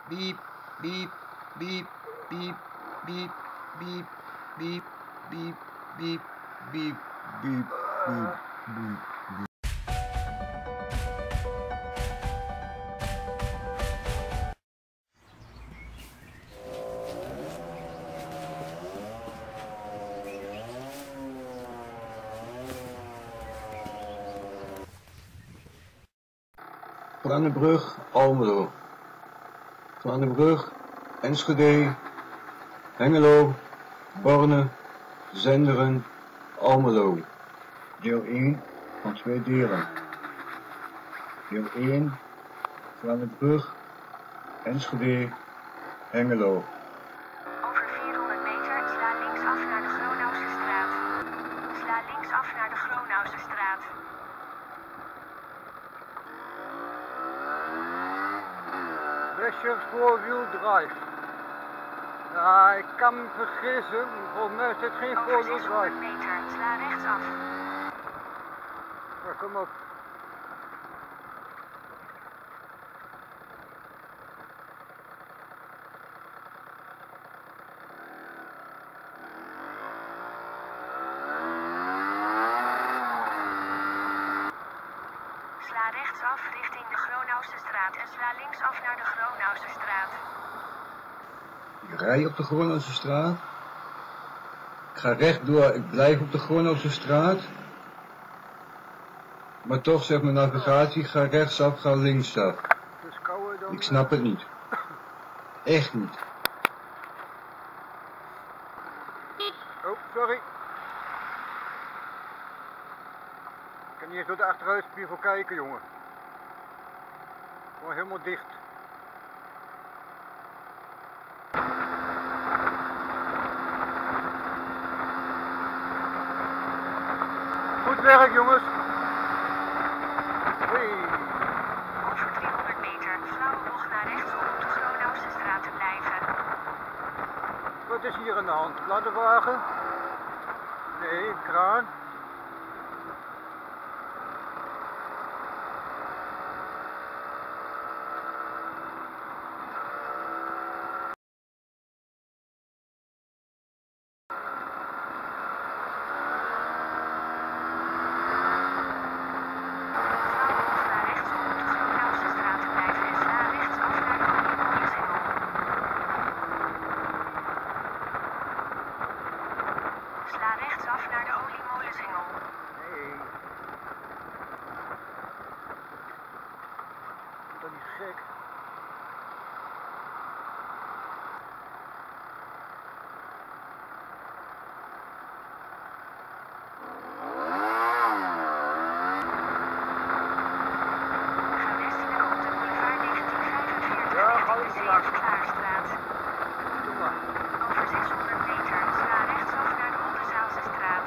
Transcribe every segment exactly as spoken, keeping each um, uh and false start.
Beep, beep, beep, beep, beep, beep, beep, beep, beep, beep, beep, beep, beep. Franenbrug, Almelo. Franenbrug, Enschede, Hengelo, Borne, Zenderen, Almelo. Deel één van twee delen. Deel één, Franenbrug, Enschede, Hengelo. Over vierhonderd meter sla linksaf naar de Gronauwse straat. Sla linksaf naar de Gronauwse straat. Westje voorwiel drive. Ja, ik kan me vergissen, volgens mij is dit geen Over voorwiel zeshonderd drive. meter sla rechtsaf. Ja, kom op. Sla rechtsaf richting de Gronauwse straat en sla linksaf naar de Gronauwse straat. Ik rij op de Gronauwse straat. Ik ga rechtdoor, ik blijf op de Gronauwse straat. Maar toch zegt mijn navigatie, ga rechtsaf, ga linksaf. Het is kouder dan... Ik snap het niet. Echt niet. Oh, sorry. Ik kan niet eens door de achteruitspiegel kijken, jongen. Gewoon helemaal dicht. Goed werk, jongens. Hoi. Over driehonderd meter flauwe bocht naar rechts om op de Gronauwse straat te blijven. Wat is hier aan de hand? Ladderwagen? Nee, kraan. Sla rechtsaf naar de Oliemolensingel. Nee. Dat is niet gek. Ga westelijk op de boulevard negentien vijfenveertig Ja, richting hou de het langs. Zeeuws-Klaarstraat. Doe maar. Over zeshonderd meter sla rechtsaf naar de Oldenzaalse straat.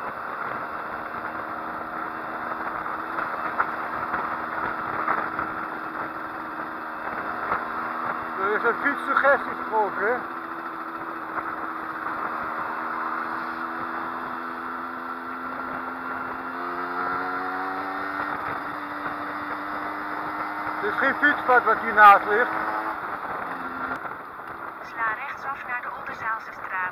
Er is een fietssuggestiestrook, hè? Het is geen fietspad wat hiernaast ligt. Sla rechtsaf naar de Oldenzaalse straat.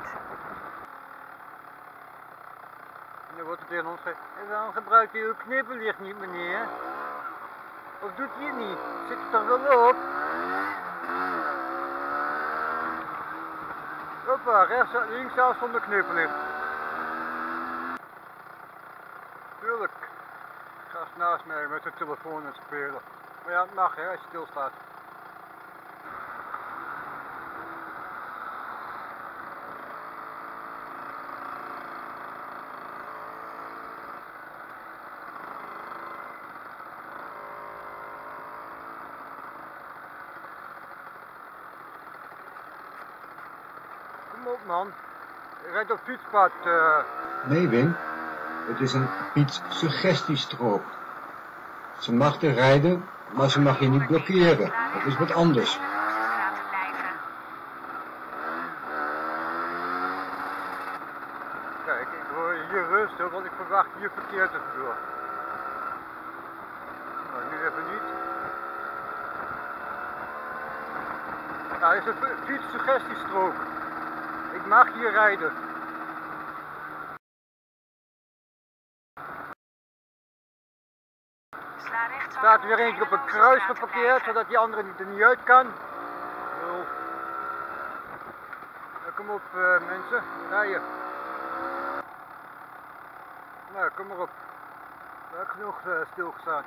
En dan wordt het tegen ons gezegd, en dan gebruikt u uw knipperlicht niet, meneer. Of doet hij het niet? Zit er toch wel op? Hoppa, rechts, linksaf zonder knipperlicht. Tuurlijk. Gast naast mij met zijn telefoon aan het spelen. Maar ja, het mag hè, als je stilstaat. Kom op man. Je rijdt op fietspad. Uh... Nee Wim, het is een fietssuggestiestrook. Ze mag er rijden, maar ze mag je niet blokkeren. Dat is wat anders. Kijk, ik hoor hier rustig, want ik verwacht hier verkeer tussendoor. Nou, nu even niet. Nou, dit is een fietssuggestiestrook. Ik mag hier rijden. Sla rechtsaf. Er staat er weer eentje op een kruis geparkeerd, zodat die andere er niet uit kan. Zo. Nou, kom op uh, mensen, rijden. Nou, kom maar op. Daar heb ik genoeg uh, stilgestaan.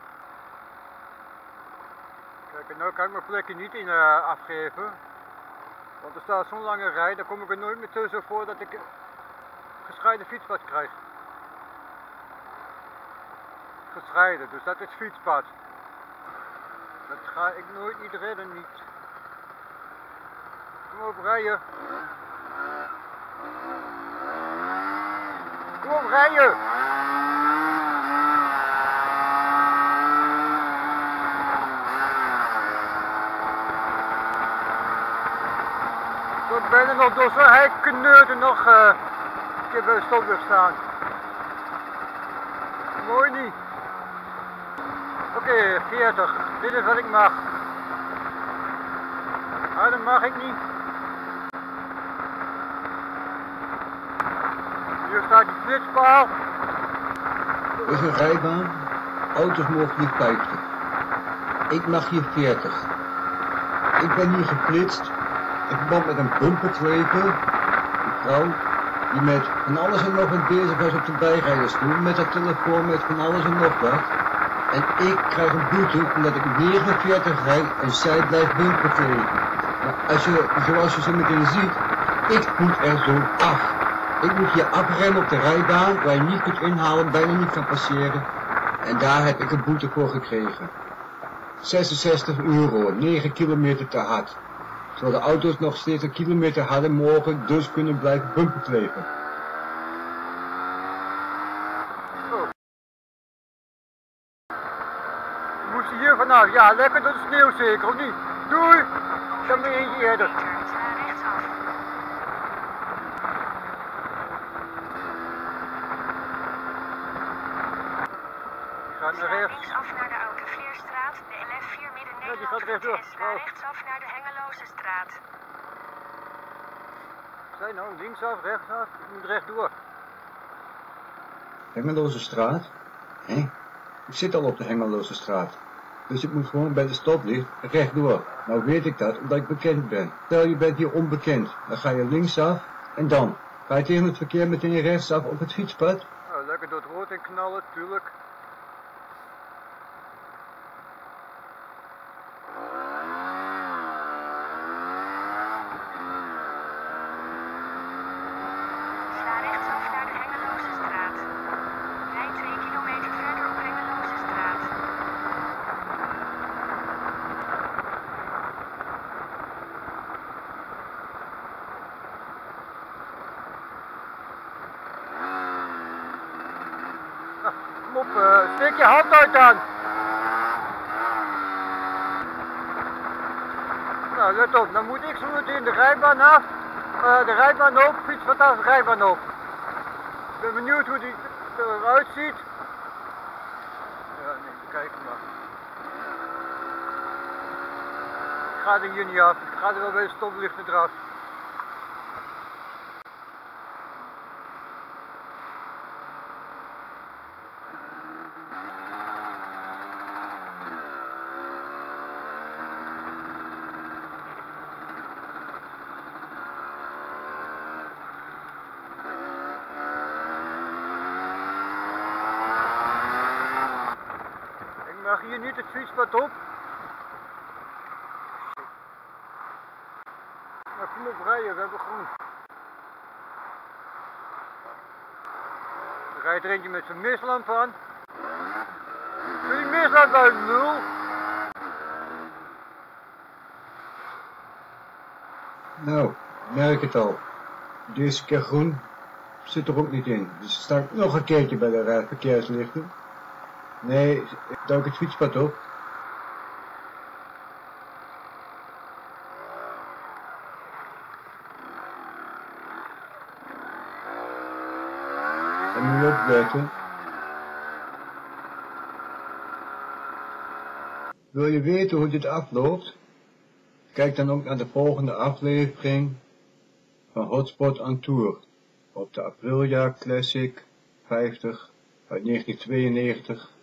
Kijk, en nu kan ik mijn plekje niet in uh, afgeven. Want er staat zo'n lange rij, daar kom ik er nooit meer tussen voor dat ik uh, gescheiden fietspad krijg. Gescheiden, dus dat is fietspad. Dat ga ik nooit niet redden, niet. Kom op, rijden. Kom op, rijden. Ik ben er nog door zo'n heikneuten nog uh, een keer bij de stoplicht staan. Mooi niet. Oké, okay, veertig. Dit is wat ik mag. Maar dat mag ik niet. Hier staat die flitspaal. Er is een rijbaan. Auto's mogen hier vijftig. Ik mag hier veertig. Ik ben hier geflitst. In verband met een bumperkleper. Een vrouw die met van alles en nog wat bezig was op de bijrijdersstoel. Met haar telefoon, met van alles en nog wat. En ik krijg een boete omdat ik negenenveertig rijd en zij blijft bumperklepen. Maar als je, zoals je zo meteen ziet, ik moet er zo af. Ik moet hier afremmen op de rijbaan waar je niet kunt inhalen, bijna niet kan passeren. En daar heb ik een boete voor gekregen. zesenzestig euro, negen kilometer te hard. Terwijl de auto's nog steeds een kilometer harder mogen, dus kunnen blijven bumperklepen. Oh. Moest je hier vanaf? Ja, lekker door de sneeuw zeker, of niet? Doei! Dan ben je eentje eerder. Sla rechtsaf. Ik ga naar Sla rechts. linksaf naar de Oude Vleerstraat, de L F vier midden Ja, die gaat Nederland rechtdoor. en sla Oh. rechtsaf naar de Hengeloze straat. Zijn nou linksaf, rechtsaf? Ik moet rechtdoor. Hengeloze straat? Hé? Ik zit al op de Hengeloze straat. Dus ik moet gewoon bij de stoplicht rechtdoor. Nou weet ik dat, omdat ik bekend ben. Stel je bent hier onbekend, dan ga je linksaf en dan ga je tegen het verkeer meteen rechtsaf op het fietspad. Nou, lekker door het rood en knallen, tuurlijk. Sla rechtsaf naar de Hengeloze straat. Rijd twee kilometer verder op Hengeloze straat. Nou, kom op, uh, steek je hand uit dan. Nou, let op, dan moet ik zo meteen de rijbaan af, uh, de rijbaan op, fiets vanaf de rijbaan op. Ik ben benieuwd hoe die eruit ziet. Ja, nee, kijk maar. Ik ga er hier niet af, ik ga er wel bij de stoplichten eraf. Ik mag hier niet het fietspad op. Nou, kom op rijden, we hebben groen. Er rijdt er eentje met zijn mislamp aan. Doe die mislamp uit, lul! Nou, merk het al. Deze keer groen zit er ook niet in. Dus sta ik nog een keertje bij de uh, verkeerslichten. Nee, ik duik het fietspad op. En nu opletten. Wil je weten hoe dit afloopt? Kijk dan ook naar de volgende aflevering van Hotspot on Tour op de Aprilia Classic vijftig uit negentien tweeënnegentig